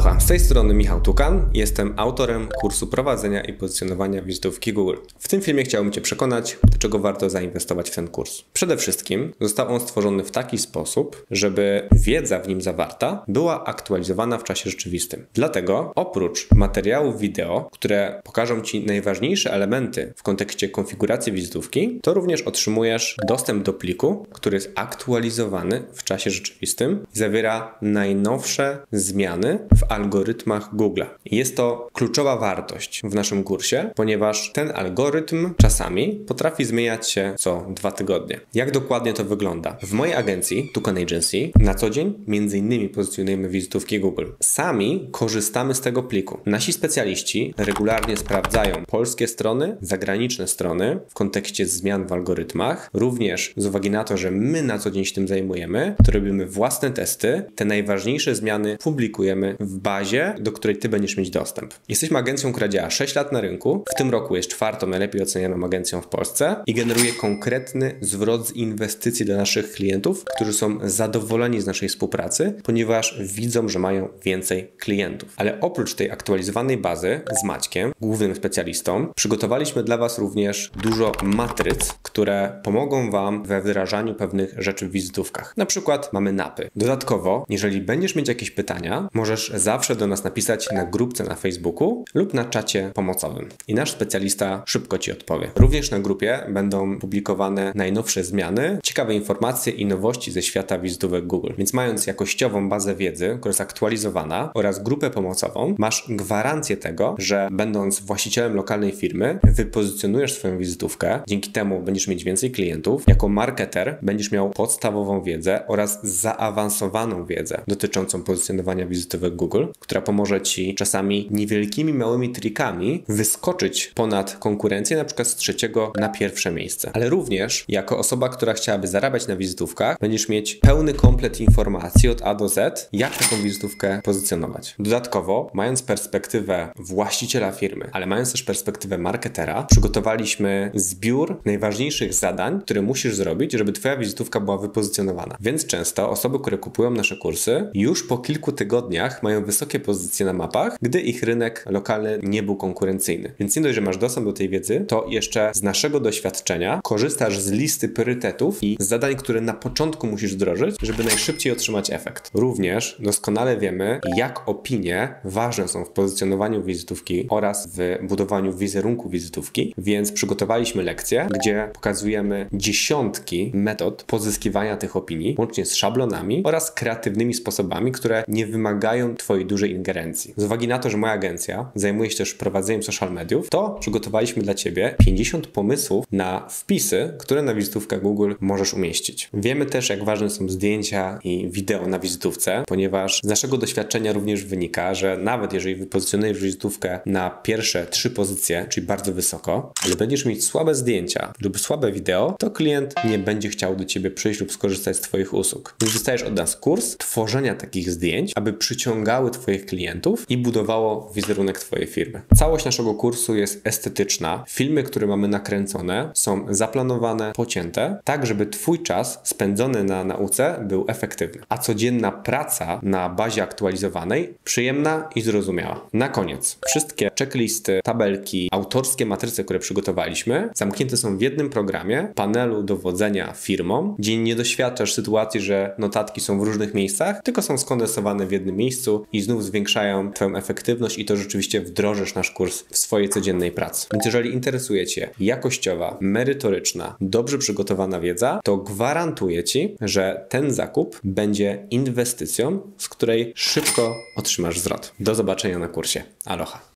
Aloha, z tej strony Michał Tukan, jestem autorem kursu prowadzenia i pozycjonowania wizytówki Google. W tym filmie chciałbym Cię przekonać, dlaczego warto zainwestować w ten kurs. Przede wszystkim został on stworzony w taki sposób, żeby wiedza w nim zawarta była aktualizowana w czasie rzeczywistym. Dlatego oprócz materiałów wideo, które pokażą Ci najważniejsze elementy w kontekście konfiguracji wizytówki, to również otrzymujesz dostęp do pliku, który jest aktualizowany w czasie rzeczywistym i zawiera najnowsze zmiany w algorytmach Google'a. Jest to kluczowa wartość w naszym kursie, ponieważ ten algorytm czasami potrafi zmieniać się co 2 tygodnie. Jak dokładnie to wygląda? W mojej agencji, Tukan Agency, na co dzień m.in. pozycjonujemy wizytówki Google. Sami korzystamy z tego pliku. Nasi specjaliści regularnie sprawdzają polskie strony, zagraniczne strony w kontekście zmian w algorytmach. Również z uwagi na to, że my na co dzień się tym zajmujemy, to robimy własne testy. Te najważniejsze zmiany publikujemy w bazie, do której Ty będziesz mieć dostęp. Jesteśmy agencją, która działa 6 lat na rynku. W tym roku jest 4. najlepiej ocenianą agencją w Polsce i generuje konkretny zwrot z inwestycji dla naszych klientów, którzy są zadowoleni z naszej współpracy, ponieważ widzą, że mają więcej klientów. Ale oprócz tej aktualizowanej bazy z Maćkiem, głównym specjalistą, przygotowaliśmy dla Was również dużo matryc, które pomogą Wam we wdrażaniu pewnych rzeczy w wizytówkach. Na przykład mamy napy. Dodatkowo, jeżeli będziesz mieć jakieś pytania, możesz zawsze do nas napisać na grupce na Facebooku lub na czacie pomocowym i nasz specjalista szybko Ci odpowie. Również na grupie będą publikowane najnowsze zmiany, ciekawe informacje i nowości ze świata wizytówek Google. Więc mając jakościową bazę wiedzy, która jest aktualizowana oraz grupę pomocową, masz gwarancję tego, że będąc właścicielem lokalnej firmy, wypozycjonujesz swoją wizytówkę, dzięki temu będziesz mieć więcej klientów. Jako marketer będziesz miał podstawową wiedzę oraz zaawansowaną wiedzę dotyczącą pozycjonowania wizytówek Google, która pomoże Ci czasami niewielkimi, małymi trikami wyskoczyć ponad konkurencję, na przykład z 3. na 1. miejsce. Ale również jako osoba, która chciałaby zarabiać na wizytówkach, będziesz mieć pełny komplet informacji od A do Z, jak taką wizytówkę pozycjonować. Dodatkowo, mając perspektywę właściciela firmy, ale mając też perspektywę marketera, przygotowaliśmy zbiór najważniejszych zadań, które musisz zrobić, żeby Twoja wizytówka była wypozycjonowana. Więc często osoby, które kupują nasze kursy, już po kilku tygodniach mają wysokie pozycje na mapach, gdy ich rynek lokalny nie był konkurencyjny. Więc nie dość, że masz dostęp do tej wiedzy, to jeszcze z naszego doświadczenia korzystasz z listy priorytetów i zadań, które na początku musisz wdrożyć, żeby najszybciej otrzymać efekt. Również doskonale wiemy, jak opinie ważne są w pozycjonowaniu wizytówki oraz w budowaniu wizerunku wizytówki, więc przygotowaliśmy lekcje, gdzie pokazujemy dziesiątki metod pozyskiwania tych opinii, łącznie z szablonami oraz kreatywnymi sposobami, które nie wymagają Twojej dużej ingerencji. Z uwagi na to, że moja agencja zajmuje się też prowadzeniem social mediów, to przygotowaliśmy dla Ciebie 50 pomysłów na wpisy, które na wizytówkach Google możesz umieścić. Wiemy też, jak ważne są zdjęcia i wideo na wizytówce, ponieważ z naszego doświadczenia również wynika, że nawet jeżeli wypozycjonujesz wizytówkę na pierwsze 3 pozycje, czyli bardzo wysoko, ale będziesz mieć słabe zdjęcia lub słabe wideo, to klient nie będzie chciał do Ciebie przyjść lub skorzystać z Twoich usług. Więc dostajesz od nas kurs tworzenia takich zdjęć, aby przyciągały Twoich klientów i budowało wizerunek Twojej firmy. Całość naszego kursu jest estetyczna. Filmy, które mamy nakręcone, są zaplanowane, pocięte, tak żeby Twój czas spędzony na nauce był efektywny, a codzienna praca na bazie aktualizowanej przyjemna i zrozumiała. Na koniec, wszystkie checklisty, tabelki, autorskie matryce, które przygotowaliśmy, zamknięte są w jednym programie, panelu dowodzenia firmą, gdzie nie doświadczasz sytuacji, że notatki są w różnych miejscach, tylko są skondensowane w jednym miejscu i znów zwiększają Twoją efektywność i to rzeczywiście wdrożysz nasz kurs w swojej codziennej pracy. Więc jeżeli interesuje Cię jakościowa, merytoryczna, dobrze przygotowana wiedza, to gwarantuję Ci, że ten zakup będzie inwestycją, z której szybko otrzymasz zwrot. Do zobaczenia na kursie. Aloha!